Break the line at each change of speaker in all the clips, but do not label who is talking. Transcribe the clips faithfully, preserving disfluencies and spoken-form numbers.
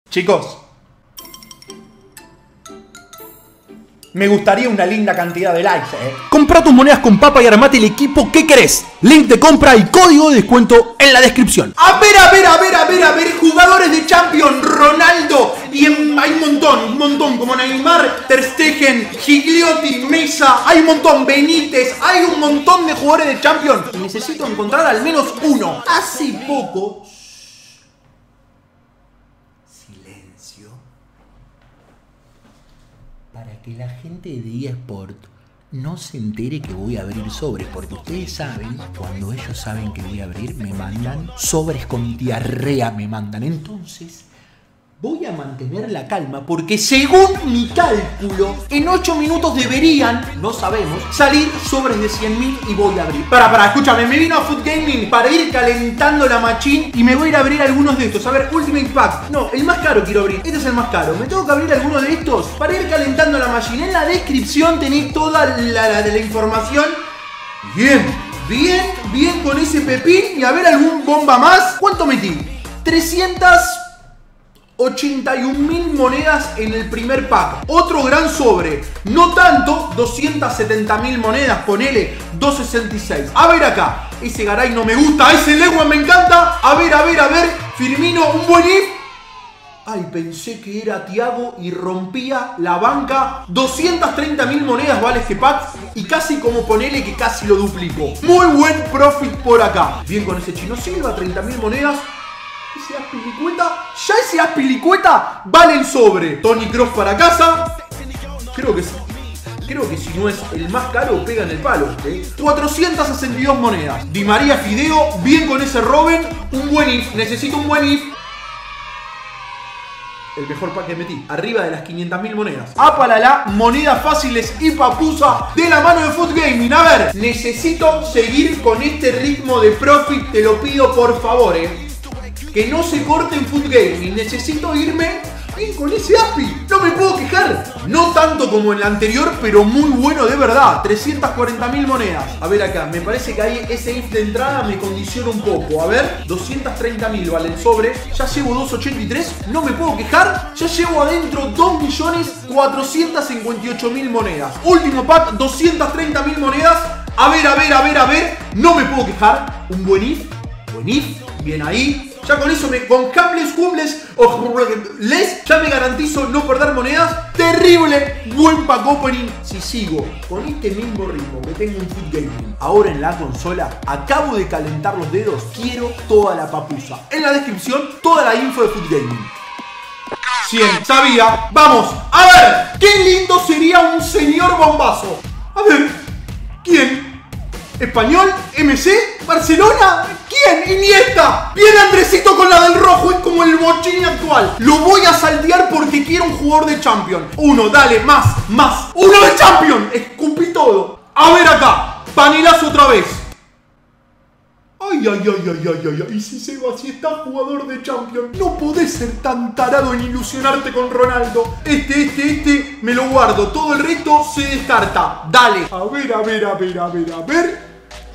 Chicos, me gustaría una linda cantidad de likes, eh.
Compra tus monedas con Papa y armate el equipo que querés. Link de compra y código de descuento en la descripción.
A ver, a ver, a ver, a ver, a ver, jugadores de Champions, Ronaldo, y en, hay un montón, un montón, como Neymar, Ter Stegen, Gigliotti, Mesa, hay un montón, Benítez, hay un montón de jugadores de Champions. Y necesito encontrar al menos uno. Hace poco... Silencio.
Para que la gente de eSport no se entere que voy a abrir sobres, porque ustedes saben, cuando ellos saben que voy a abrir, me mandan sobres con diarrea, me mandan. Entonces, voy a mantener la calma, porque según mi cálculo, en ocho minutos deberían, no sabemos, salir sobres de cien mil y voy a abrir. Para, para, escúchame, me vino a Foot Gaming para ir calentando la machine y me voy a ir a abrir algunos de estos. A ver, Ultimate Pack. No, el más caro quiero abrir. Este es el más caro. Me tengo que abrir algunos de estos para ir calentando la machine. En la descripción tenéis toda la, la, la información. Bien, bien, bien con ese pepín. Y a ver algún bomba más. ¿Cuánto metí? trescientas ochenta y un mil monedas en el primer pack. Otro gran sobre. No tanto, doscientas setenta mil monedas, ponele doscientos sesenta y seis. A ver acá. Ese Garay no me gusta. Ese Legua me encanta. A ver, a ver, a ver. Firmino, un buen if. Ay, pensé que era Thiago y rompía la banca. doscientas treinta mil monedas vale este pack. Y casi como ponele que casi lo duplico. Muy buen profit por acá. Bien con ese Chino Silva, treinta mil monedas. Ese Azpilicueta, ya ese Azpilicueta vale el sobre. Toni Kroos para casa. Creo que Creo que si no es el más caro, pega en el palo, ¿eh? cuatrocientas sesenta y dos monedas. Di María Fideo, bien con ese Robben. Un buen if, necesito un buen if. El mejor pack que metí, arriba de las quinientas mil monedas. Apalala, monedas fáciles y papusa de la mano de Foot Gaming. A ver, necesito seguir con este ritmo de profit, te lo pido por favor, eh. Que no se corte en Foot Gaming. Necesito irme bien con ese Aspi. No me puedo quejar. No tanto como en la anterior, pero muy bueno de verdad. trescientas cuarenta mil monedas. A ver acá, me parece que ahí ese if de entrada me condiciona un poco. A ver, doscientas treinta mil vale el sobre. Ya llevo doscientos ochenta y tres. No me puedo quejar. Ya llevo adentro dos millones cuatrocientas cincuenta y ocho mil monedas. Último pack, doscientas treinta mil monedas. A ver, a ver, a ver, a ver. No me puedo quejar. Un buen if. Buen if. Bien ahí. Ya con eso, me, con Cambles, Cumbles o Les, ya me garantizo no perder monedas. Terrible, buen pack opening. Si sigo con este mismo ritmo que tengo en Foot Gaming ahora en la consola, acabo de calentar los dedos, quiero toda la papusa. En la descripción, toda la info de Foot Gaming. cien, sabía. Vamos, a ver, qué lindo sería un señor bombazo. A ver, ¿quién? ¿Español? ¿M C? ¿Barcelona? ¿Quién? Iniesta. Bien Andresito con la del rojo. Es como el bochín actual. Lo voy a saltear porque quiero un jugador de Champions. Uno, dale, más, más. Uno de Champions. Escupí todo. A ver acá. Panilazo otra vez. Ay, ay, ay, ay, ay, ay, ay. Y si Seba, si está jugador de Champions, no podés ser tan tarado en ilusionarte con Ronaldo. Este, este, este, me lo guardo. Todo el resto se descarta. Dale. A ver, a ver, a ver, a ver, a ver.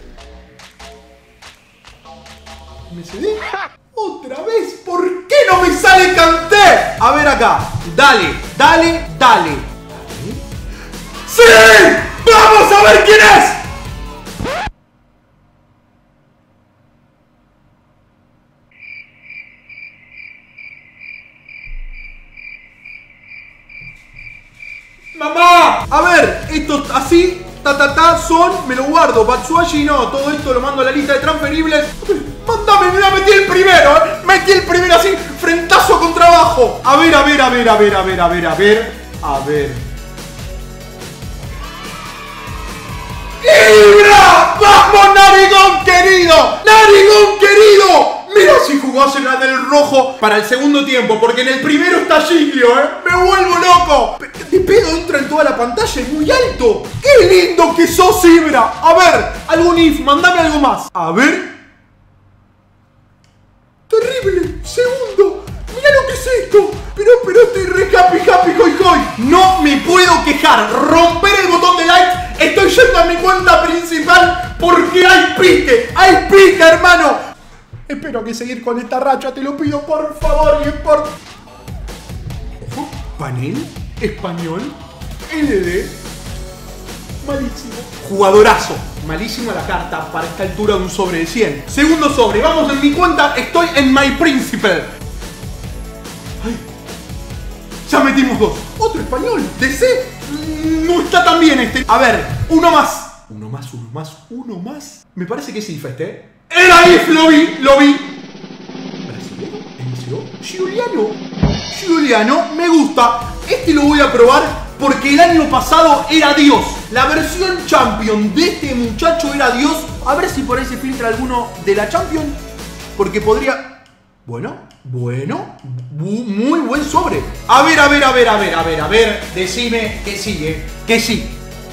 ¿Me cedí? ¿Otra vez? ¿Por qué no me sale Kanté? A ver acá. Dale, dale, dale. ¡Sí! ¡Vamos a ver quién es! ¡Mamá! A ver, estos así, ta ta ta, son, me lo guardo. Batshuayi no, todo esto lo mando a la lista de transferibles. Mándame, mira, metí el primero, ¿eh? Metí el primero así, frentazo con trabajo. A ver, a ver, a ver, a ver, a ver, a ver, a ver. A ver. ¡Ibra! ¡Vamos, Narigón querido! ¡Narigón querido! Mira si jugás en la del rojo para el segundo tiempo, porque en el primero está Giglio, ¿eh? ¡Me vuelvo loco! De pedo entra en toda la pantalla, es muy alto. ¡Qué lindo que sos, Ibra! A ver, algún if, mandame algo más. A ver. Terrible, segundo. Mira lo que es esto. Pero, pero estoy re happy, happy, hoy, hoy. No me puedo quejar. Romper el botón de like. Estoy yendo a mi cuenta principal porque hay pique. Hay pique, hermano. Espero que seguir con esta racha, te lo pido por favor y por...
Panel, español, L D. Malísimo. Jugadorazo. Malísima la carta para esta altura de un sobre de cien. Segundo sobre. Vamos en mi cuenta. Estoy en My Principal. Ay. Ya metimos dos. Otro español. D C. No está tan bien este. A ver. Uno más. Uno más, uno más, uno más. Me parece que es I F este. Era I F. Lo vi, lo vi. ¿Brasileño? ¿Inició? Giuliano. Giuliano. Me gusta. Este lo voy a probar. Porque el año pasado era Dios. La versión Champion de este muchacho era Dios. A ver si por ahí se filtra alguno de la Champion. Porque podría... Bueno, bueno. Muy buen sobre. A ver, a ver, a ver, a ver, a ver, a ver. Decime que sigue. Que sí.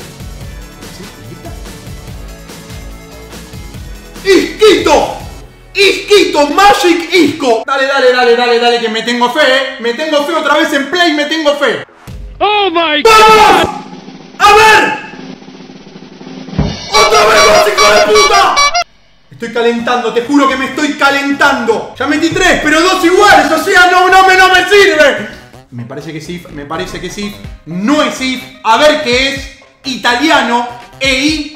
¡Isquito! ¡Isquito! ¡Magic Isco! Dale, dale, dale, dale, dale, que me tengo fe, ¿eh? Me tengo fe otra vez en Play, me tengo fe.
¡Oh, my
God! ¡A ver! ¡Otra vez más, hijo de puta! Estoy calentando, te juro que me estoy calentando. Ya metí tres, pero dos iguales, o sea, no, no, me, no me sirve. Me parece que sí, me parece que sí. No es I F. A ver qué es. Italiano. E I.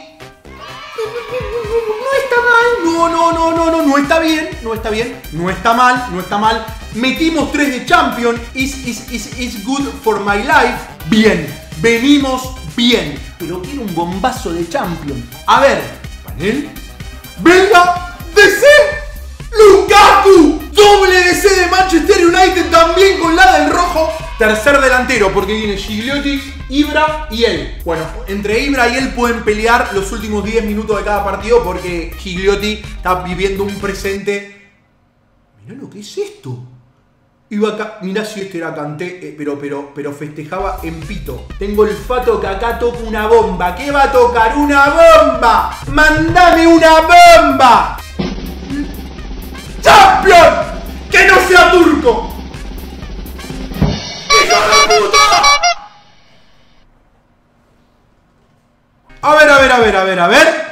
No está mal. No, no, no, no, no, no está bien. No está bien. No está mal, no está mal. Metimos tres de Champion. Is, is, is, is good for my life. Bien. Venimos bien. Pero quiero un bombazo de Champion. A ver. Panel. Venga. D C. Lukaku. Doble D C de Manchester United también con la del rojo. Tercer delantero porque viene Gigliotti, Ibra y él. Bueno, entre Ibra y él pueden pelear los últimos diez minutos de cada partido porque Gigliotti está viviendo un presente. Mirá lo que es esto. Iba acá, mirá si este era Kanté, eh, pero, pero, pero festejaba en pito. Tengo olfato que acá toca una bomba. ¿Qué va a tocar? ¡Una bomba! ¡Mándame una bomba! ¡Champion! ¡Que no sea turco! ¡Hijo de puta! A ver, a ver, a ver, a ver, a ver.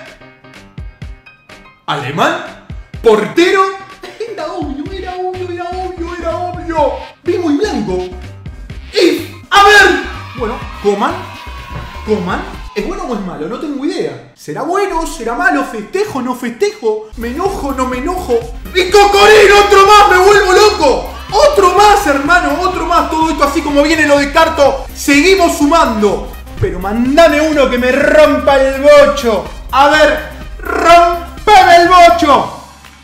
Alemán. Portero. Era obvio, era obvio, era obvio, era obvio. Vi muy blanco. Y, a ver. Bueno, Coman. Coman. ¿Es bueno o es malo? No tengo idea. ¿Será bueno? ¿Será malo? ¿Festejo? ¿No festejo? ¿Me enojo? ¿No me enojo? ¡Y Cocorín! ¡Otro más! ¡Me vuelvo loco! ¡Otro más, hermano! ¡Otro más! Todo esto así como viene lo descarto. Seguimos sumando. Pero mandame uno que me rompa el bocho. A ver, rompeme el bocho.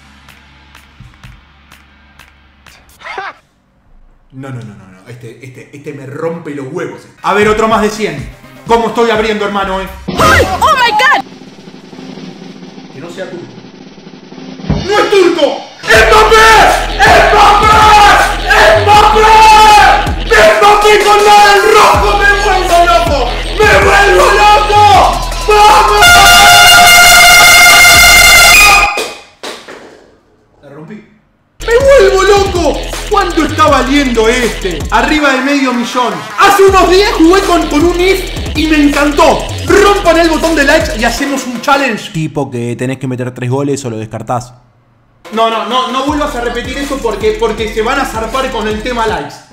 No, no, no, no, no. Este, este, este me rompe los huevos. A ver, otro más de cien. ¿Cómo estoy abriendo, hermano, eh?
¡Oh, oh my God!
Que no sea turco. ¡No es turco! ¡Mbappé! ¡Mbappé! ¡Mbappé! ¡Mbappé con la del rojo! ¡Me vuelvo loco! ¡Me vuelvo loco! ¡Vamos! La rompí. ¡Me vuelvo loco! ¿Cuánto está valiendo este? Arriba de medio millón. Hace unos días jugué con, con un I F y me encantó. Rompan el botón de likes y hacemos un challenge. Tipo que tenés que meter tres goles o lo descartás. No, no, no, no vuelvas a repetir eso porque, porque se van a zarpar con el tema likes.